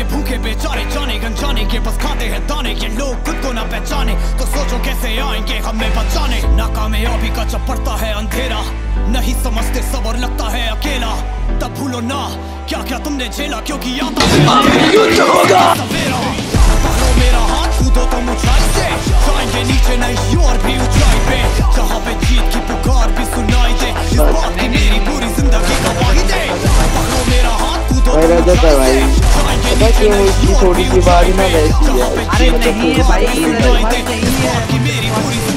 ये भूखे बेचारे जाने गंजाने के बस खाते हैं दाने के लोग खुद को ना पहचाने तो सोचो कैसे आएंगे हमें बचाने। नाकामयाबी का जब पड़ता है अंधेरा नहीं समझते सबर लगता है अकेला तब भूलो ना क्या क्या तुमने झेला क्योंकि आता है पकड़ो मेरा हाथ कूदो तुम ऊंचाई से जाएंगे नीचे नहीं और भी ऊंचाई पे जहाँ पे जीत की पुकार भी सुनाई दे इस बात की मेरी पूरी जिंदगी गवाही दे। पकड़ो मेरा हाथ कूदो तुम ऊंचाई से जाएंगे नीचे नहीं और भी ऊंचाई पे जहाँ पे जीत की पुकार भी सुनाई दे इस बात की मेरी पूरी